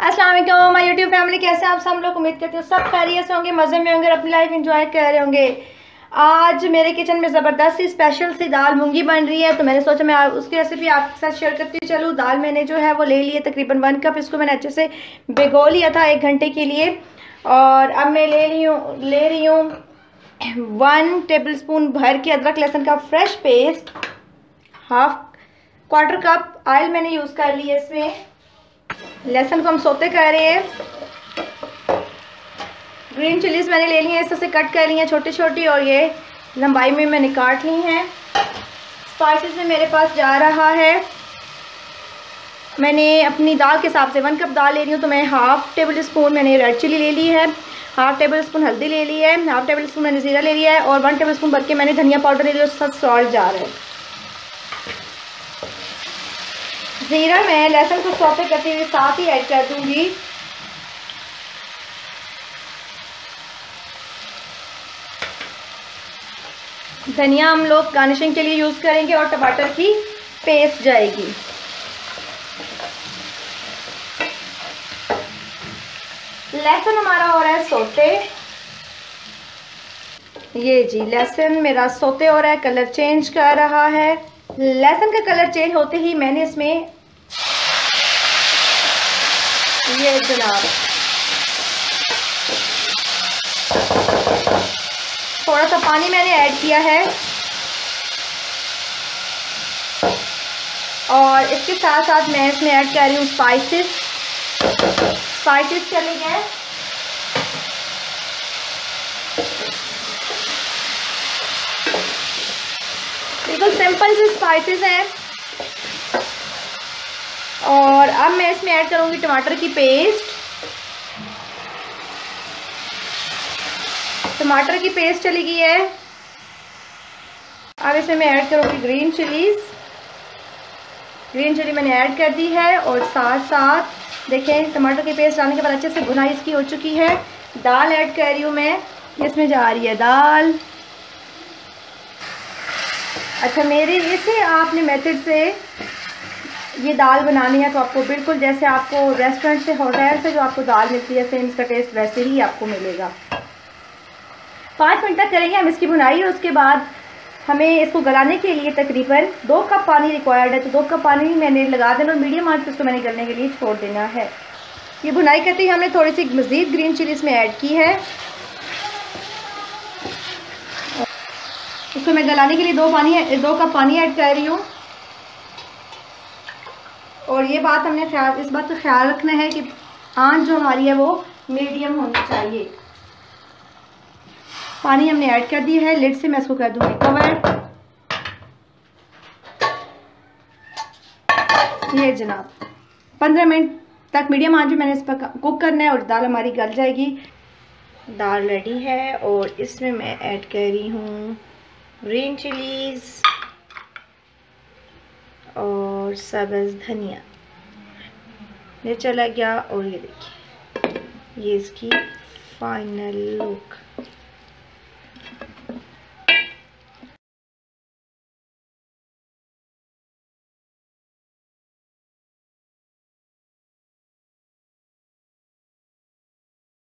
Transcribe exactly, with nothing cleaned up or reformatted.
अस्सलाम वालेकुम my YouTube family, कैसे आप सब लोग? उम्मीद करते हो सब खैरियत से होंगे, मज़े में होंगे और अपनी लाइफ एंजॉय कर रहे होंगे। आज मेरे किचन में ज़बरदस्त सी स्पेशल सी दाल मूंगी बन रही है, तो मैंने सोचा मैं उसकी रेसिपी आपके साथ शेयर करती चलूँ। दाल मैंने जो है वो ले ली है तकरीबन वन कप। इसको मैंने अच्छे से भिगो लिया था एक घंटे के लिए। और अब मैं ले रही हूँ ले रही हूँ वन टेबल स्पून भर के अदरक लहसुन का fresh paste. Half quarter cup oil मैंने यूज़ कर लिया इसमें। लहसुन को हम सोते कर रहे हैं। ग्रीन चिलीज मैंने ले ली है, इस तरह से कट कर ली है छोटी छोटी, और ये लंबाई में मैंने काट ली हैं। स्पाइसेस में मेरे पास जा रहा है, मैंने अपनी दाल के हिसाब से वन कप दाल ले रही हूँ, तो मैं हाफ़ टेबल स्पून मैंने रेड चिली ले ली है, हाफ़ टेबल स्पून हल्दी ले ली है, हाफ़ टेबल स्पून मैंने ज़ीरा ले लिया है, और वन टेबल स्पून भर के मैंने धनिया पाउडर ले लिया, उसके साथ सॉल्ट जा रहा है। ज़ीरा मैं लहसुन को सौते करते हुए साथ ही ऐड कर दूंगी। धनिया हम लोग गार्निशिंग के लिए यूज़ करेंगे, और टमाटर की पेस्ट जाएगी। लहसुन हमारा हो रहा है सोते। ये जी लहसुन मेरा सोते हो रहा है, कलर चेंज कर रहा है। लहसुन का कलर चेंज होते ही मैंने इसमें ये जनाब थोड़ा सा पानी मैंने ऐड किया है, और इसके साथ साथ मैं इसमें ऐड कर रही हूँ स्पाइसेस। स्पाइसेस चले गए। बिल्कुल सिंपल से स्पाइसेस हैं। और अब मैं इसमें ऐड करूंगी टमाटर की पेस्ट। टमाटर की पेस्ट चली गई है। अब इसमें मैं ऐड करूंगी ग्रीन चिलीज। ग्रीन चिली मैंने ऐड कर दी है, और साथ साथ देखें टमाटर की पेस्ट डालने के बाद अच्छे से भुनाई इसकी हो चुकी है। दाल ऐड कर रही हूँ मैं, इसमें जा रही है दाल। अच्छा, मेरे इसे आपने मेथड से ये दाल बनानी है तो आपको बिल्कुल जैसे आपको रेस्टोरेंट से, होटल से जो आपको दाल मिलती है, सेम इसका टेस्ट वैसे ही आपको मिलेगा। पाँच मिनट तक करेंगे हम इसकी भुनाई, और उसके बाद हमें इसको गलाने के लिए तकरीबन दो कप पानी रिक्वायर्ड है, तो दो कप पानी मैंने लगा देना, और मीडियम आंच पे इसको मैंने गलने के लिए छोड़ देना है। ये भुनाई करते ही हमने थोड़ी सी मज़ीद ग्रीन चिली इसमें ऐड की है। इसको मैं गलाने के लिए दो पानी दो कप पानी ऐड कर रही हूँ। और ये बात हमने ख्याल इस बात का ख्याल रखना है कि आंच जो हमारी है वो मीडियम होनी चाहिए। पानी हमने ऐड कर दिया है। लिड से मैं इसको कर दूंगी कवर। ये जनाब पंद्रह मिनट तक मीडियम आंच में मैंने इस पर कुक करना है, और दाल हमारी गल जाएगी। दाल रेडी है, और इसमें मैं ऐड कर रही हूँ ग्रीन चिलीज और सब्ज़ धनिया। ये चला गया, और ये देखिए ये इसकी फाइनल लुक।